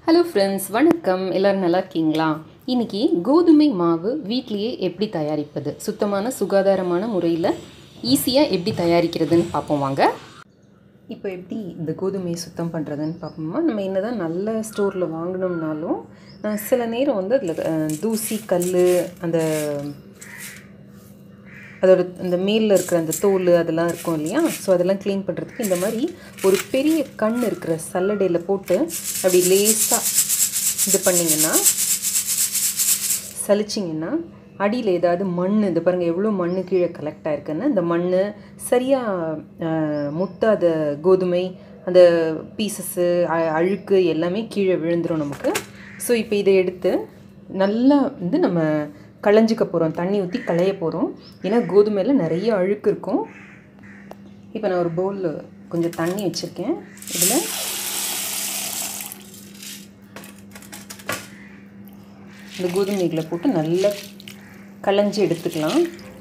Hello friends, வணக்கம். எல்லோரும் நல்லா இருக்கீங்களா? இன்றைக்கி கோதுமை மாவு வீட்லேயே எப்படி தயாரிப்பது, சுத்தமான சுகாதாரமான முறையில் ஈஸியாக எப்படி தயாரிக்கிறதுன்னு பார்ப்போம் வாங்க. இப்போ எப்படி இந்த கோதுமையை சுத்தம் பண்ணுறதுன்னு பார்ப்போமா. நம்ம என்ன தான் நல்ல ஸ்டோரில் வாங்கினோம்னாலும் சில நேரம் வந்து அதில் தூசி கல் அதோட அந்த மேலில் இருக்கிற அந்த தோல் அதெல்லாம் இருக்கும் இல்லையா. ஸோ அதெல்லாம் க்ளீன் பண்ணுறதுக்கு இந்த மாதிரி ஒரு பெரிய கண் இருக்கிற சல்லடையில் போட்டு அப்படி லேசாக இது பண்ணிங்கன்னா, சலிச்சிங்கன்னா அடியில் ஏதாவது மண், இது பாருங்கள் எவ்வளோ மண் கீழே கலெக்ட் ஆகிருக்குன்னு. இந்த மண் சரியாக முத்தாத கோதுமை அந்த பீசஸ்ஸு அழுக்கு எல்லாமே கீழே விழுந்துடும் நமக்கு. ஸோ இப்போ இதை எடுத்து நல்லா வந்து நம்ம களைஞ்சிக்க போகிறோம், தண்ணி ஊற்றி களைய போகிறோம். ஏன்னா கோதுமையில் நிறைய அழுக்கு இருக்கும். இப்போ நான் ஒரு பவுலில் கொஞ்சம் தண்ணி வச்சுருக்கேன். இதில் இந்த கோதுமைகளை போட்டு நல்லா களைஞ்சி எடுத்துக்கலாம்.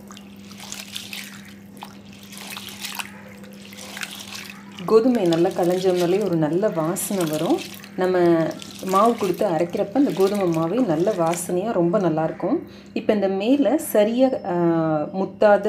கோதுமை நல்லா களைஞ்சோம்னாலே ஒரு நல்ல வாசனை வரும். நம்ம மாவு கொடுத்து அரைக்கிறப்ப இந்த கோதுமை மாவே நல்ல வாசனையாக ரொம்ப நல்லாயிருக்கும். இப்போ இந்த மேலே சரியாக முத்தாத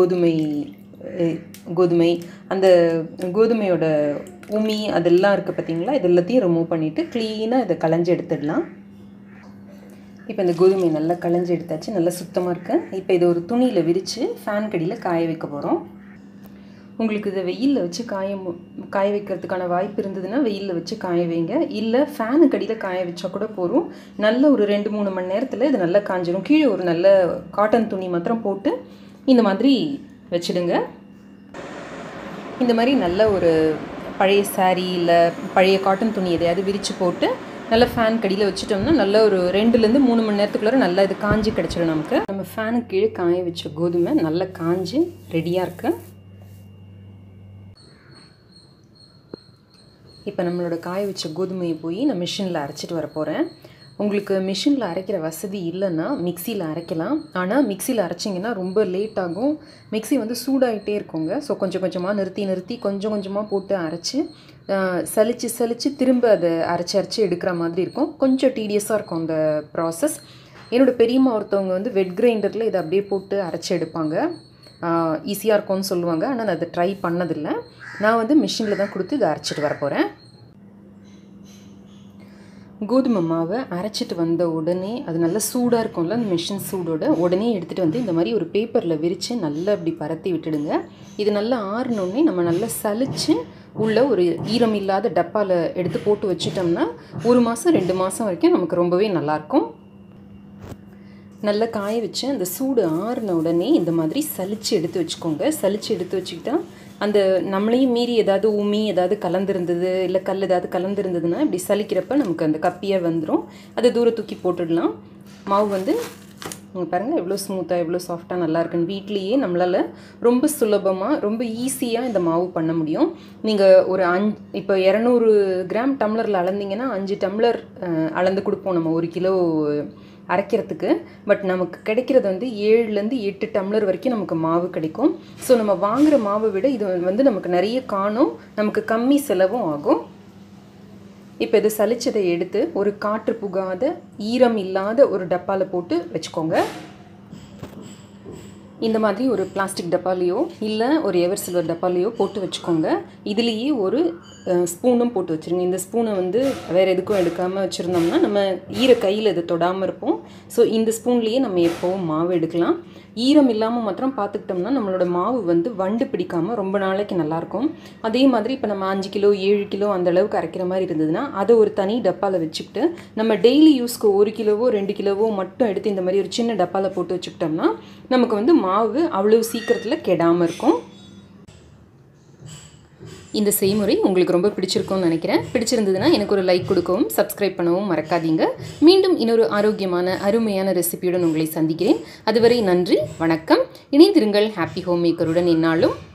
கோதுமை அந்த கோதுமையோட உமி அதெல்லாம் இருக்குது பார்த்தீங்களா, இது எல்லாத்தையும் ரிமூவ் பண்ணிவிட்டு க்ளீனாக இதை களைஞ்சி எடுத்துடலாம். இப்போ இந்த கோதுமை நல்லா களைஞ்சி எடுத்தாச்சு, நல்லா சுத்தமாக இருக்குது. இப்போ இதை ஒரு துணியில் விரித்து ஃபேன் கடியில் காய வைக்க போகிறோம். உங்களுக்கு இதை வெயிலில் வச்சு காய வைக்கிறதுக்கான வாய்ப்பு இருந்ததுன்னா வெயிலில் வச்சு காய வைங்க. இல்லை ஃபேனு கடியில் காய வச்சா கூட போதும். நல்ல ஒரு 2-3 மணி நேரத்தில் இது நல்லா காஞ்சிடும். கீழே ஒரு நல்ல காட்டன் துணி மாத்திரம் போட்டு இந்த மாதிரி வச்சுடுங்க. இந்த மாதிரி நல்ல ஒரு பழைய சாரீ இல்லை பழைய காட்டன் துணி எதையாவது விரித்து போட்டு நல்லா ஃபேன் கடியில் வச்சுட்டோம்னா நல்ல ஒரு 2-3 மணி நேரத்துக்குள்ளே நல்லா இது காஞ்சி கிடச்சிடும் நமக்கு. நம்ம ஃபேனுக்கு கீழே காய வச்ச கோதுமை நல்லா காஞ்சி ரெடியாக இருக்குது. இப்போ நம்மளோட காய வச்ச கோதுமையை போய் நான் மிஷினில் அரைச்சிட்டு வர போகிறேன். உங்களுக்கு மிஷினில் அரைக்கிற வசதி இல்லைன்னா மிக்சியில் அரைக்கலாம். ஆனால் மிக்சியில் அரைச்சிங்கன்னா ரொம்ப லேட் ஆகும். மிக்சி வந்து சூடாகிட்டே இருக்குங்க. ஸோ கொஞ்சம் கொஞ்சமாக நிறுத்தி கொஞ்சம் கொஞ்சமாக போட்டு அரைச்சி சலிச்சு திரும்ப அதை அரைச்சி எடுக்கிற மாதிரி இருக்கும். கொஞ்சம் டீடியஸாக இருக்கும் அந்த ப்ராசஸ். என்னோடய பெரியம்மா ஒருத்தவங்க வந்து வெட் கிரைண்டரில் இதை அப்படியே போட்டு அரைச்சி எடுப்பாங்க, ஈஸியாக இருக்கும்னு சொல்லுவாங்க. ஆனால் நான் அதை ட்ரை பண்ணதில்லை. நான் வந்து மிஷினில் தான் கொடுத்து இதை அரைச்சிட்டு வர போகிறேன். கோதுமை மாவை அரைச்சிட்டு வந்த உடனே அது நல்லா சூடாக இருக்கும்ல, அந்த மிஷின் சூடோட உடனே எடுத்துகிட்டு வந்து இந்த மாதிரி ஒரு பேப்பரில் விரித்து நல்லா இப்படி பரத்தி விட்டுடுங்க. இது நல்லா ஆறினோடனே நம்ம நல்லா சலித்து உள்ள ஒரு ஈரம் இல்லாத டப்பாவில் எடுத்து போட்டு வச்சுட்டோம்னா 1 மாதம் 2 மாதம் வரைக்கும் நமக்கு ரொம்பவே நல்லாயிருக்கும். நல்லா காய வச்சு அந்த சூடு ஆறின உடனே இந்த மாதிரி சலித்து எடுத்து வச்சுக்கோங்க. சலித்து எடுத்து வச்சுக்கிட்டா அந்த நம்மளையும் மீறி ஏதாவது உமி ஏதாவது கலந்துருந்தது இல்லை கல் ஏதாவது கலந்துருந்ததுன்னா இப்படி சலிக்கிறப்ப நமக்கு அந்த கப்பியாக வந்துடும். அதை தூர தூக்கி போட்டுடலாம். மாவு வந்து பாருங்கள் எவ்வளோ ஸ்மூத்தாக எவ்வளோ சாஃப்டாக நல்லா இருக்குன்னு. வீட்லேயே நம்மளால் ரொம்ப சுலபமாக ரொம்ப ஈஸியாக இந்த மாவு பண்ண முடியும். நீங்கள் ஒரு இப்போ 200 கிராம் டம்ளரில் அளந்தீங்கன்னா 5 டம்ளர் அளந்து கொடுப்போம் நம்ம 1 கிலோ அரைக்கிறதுக்கு. பட் நமக்கு கிடைக்கிறது வந்து 7-8 டம்ளர் வரைக்கும் நமக்கு மாவு கிடைக்கும். ஸோ நம்ம வாங்குகிற மாவை விட இது வந்து நமக்கு நிறைய காணும், நமக்கு கம்மி செலவும் ஆகும். இப்போ இது சலிச்சதை எடுத்து ஒரு காற்று புகாத ஈரம் இல்லாத ஒரு டப்பாவில் போட்டு வச்சுக்கோங்க. இந்த மாதிரி ஒரு பிளாஸ்டிக் டப்பாலையோ இல்லை ஒரு எவர் சில்வர் டப்பாலையோ போட்டு வச்சுக்கோங்க. இதுலேயே ஒரு ஸ்பூனும் போட்டு வச்சுருங்க. இந்த ஸ்பூனை வந்து வேறு எதுக்கும் எடுக்காமல் வச்சுருந்தோம்னா நம்ம கையில் இது தொடாமல் இருப்போம். ஸோ இந்த ஸ்பூன்லேயே நம்ம எப்போவும் மாவு எடுக்கலாம். ஈரம் இல்லாமல் மாத்திரம் பார்த்துக்கிட்டோம்னா நம்மளோட மாவு வந்து வண்டு பிடிக்காமல் ரொம்ப நாளைக்கு நல்லாயிருக்கும். அதே மாதிரி இப்போ நம்ம 5 கிலோ 7 கிலோ அந்த அளவுக்கு அரைக்கிற மாதிரி இருந்ததுன்னா அதை ஒரு தனி டப்பாவில் வச்சுக்கிட்டு நம்ம டெய்லி யூஸ்க்கு 1 கிலோவோ 2 கிலோவோ மட்டும் எடுத்து இந்த மாதிரி ஒரு சின்ன டப்பாவில் போட்டு வச்சுக்கிட்டோம்னா நமக்கு வந்து மாவு அவ்வளோ சீக்கிரத்தில் கெடாமல் இருக்கும். இந்த செய்முறை உங்களுக்கு ரொம்ப பிடிச்சிருக்கும்னு நினைக்கிறேன். பிடிச்சிருந்ததுன்னா எனக்கு ஒரு லைக் கொடுக்கவும் சப்ஸ்கிரைப் பண்ணவும் மறக்காதீங்க. மீண்டும் இன்னொரு ஆரோக்கியமான அருமையான ரெசிபியுடன் உங்களை சந்திக்கிறேன். அதுவரை நன்றி, வணக்கம். இணைந்திருங்கள் ஹாப்பி ஹோம் மேக்கருடன் என்னாலும்.